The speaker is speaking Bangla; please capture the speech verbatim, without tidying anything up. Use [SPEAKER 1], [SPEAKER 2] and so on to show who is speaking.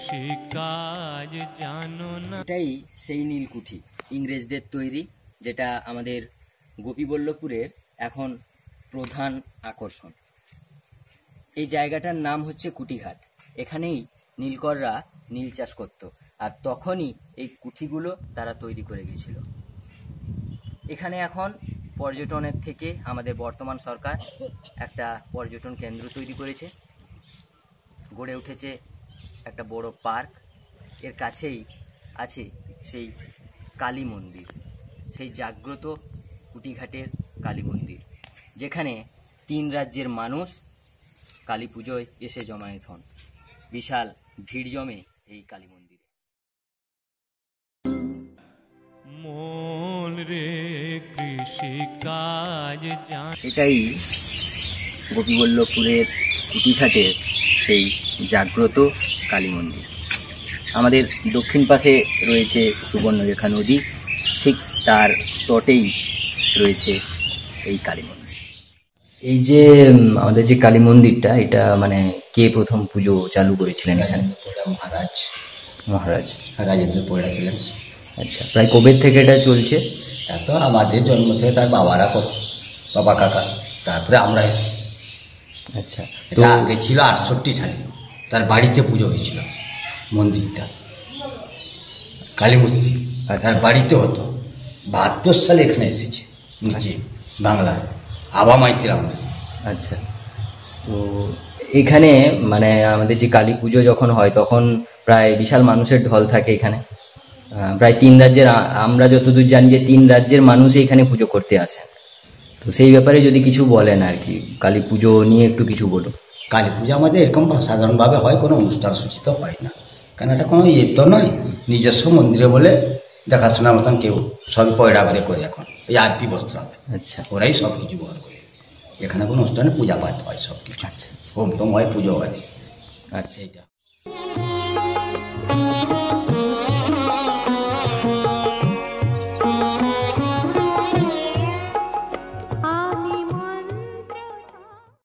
[SPEAKER 1] কৃষিকাজ জানো না।
[SPEAKER 2] এটাই সেই নীলকুঠি, ইংরেজদের তৈরি, যেটা আমাদের গোপীবল্লভপুরের এখন প্রধান আকর্ষণ। এই জায়গাটার নাম হচ্ছে কুঠিঘাট। এখানেই নীলকররা নীল চাষ করত, আর তখনই এই কুঠিগুলো তারা তৈরি করে গিয়েছিল। এখানে এখন পর্যটনের থেকে আমাদের বর্তমান সরকার একটা পর্যটন কেন্দ্র তৈরি করেছে, গড়ে উঠেছে একটা বড় পার্ক। এর কাছেই আছে সেই কালী মন্দির, সেই জাগ্রত কুঠিঘাটের কালী মন্দির, যেখানে তিন রাজ্যের মানুষ কালী পুজোয় এসে জমায়েত হন। বিশাল ভিড় জমে এই কালী মন্দিরে।
[SPEAKER 1] মন রে কৃষিকাজ জানো।
[SPEAKER 2] এটাই গোপীবল্লভপুরের কুঠিঘাটের সেই জাগ্রত কালী মন্দির। আমাদের দক্ষিণ পাশে রয়েছে সুবর্ণরেখা নদী, ঠিক তার তটেই রয়েছে এই কালী মন্দির। এই যে আমাদের যে কালী মন্দিরটা, এটা মানে কে প্রথম পুজো চালু করেছিলেন এখানে?
[SPEAKER 3] মহারাজ
[SPEAKER 2] মহারাজ
[SPEAKER 3] রাজেন্দ্র পয়রা ছিলেন।
[SPEAKER 2] আচ্ছা, প্রায় কবে থেকে এটা চলছে?
[SPEAKER 3] তা তো আমাদের জন্ম থেকে তার বাবারা করত, বাবা কাকা, তারপরে আমরা এসেছি।
[SPEAKER 2] আচ্ছা, তো
[SPEAKER 3] এটা আগে ছিল আটষট্টি সালে, তার বাড়িতে পুজো হয়েছিল মন্দিরটা, কালী মূর্তি তার বাড়িতে হতো। বাহাত্তর সালে এখানে এসেছে নিচে বাংলায়, আবা মাইতির আমাদের।
[SPEAKER 2] আচ্ছা, তো এখানে মানে আমাদের যে কালী পুজো যখন হয় তখন প্রায় বিশাল মানুষের ঢল থাকে এখানে। আহ, প্রায় তিন রাজ্যের, আ- আমরা যতদূর জানি যে তিন রাজ্যের মানুষই এখানে পুজো করতে আসেন। তো সেই ব্যাপারে যদি কিছু বলেন আর কি, কালী পুজো নিয়ে একটু কিছু বলুন।
[SPEAKER 3] কালী পুজো আমাদের এরকম সাধারণভাবে হয়, কোনো অনুষ্ঠান সূচিত হয় না, কারণ এটা কোনো ইয়ে তো নয়, নিজস্ব মন্দিরে বলে দেখাশোনার মতন কেউ সবই পয়রা করে করে এখন এই আরপি বস্ত্র
[SPEAKER 2] আচ্ছা
[SPEAKER 3] ওরাই সব কিছু বহন করে। এখানে কোনো অনুষ্ঠানে পূজা পাঠ হয়, সব কিছু
[SPEAKER 2] আচ্ছা
[SPEAKER 3] হোম টোম হয়, পুজো হয়,
[SPEAKER 2] আচ্ছা।
[SPEAKER 3] এইটা।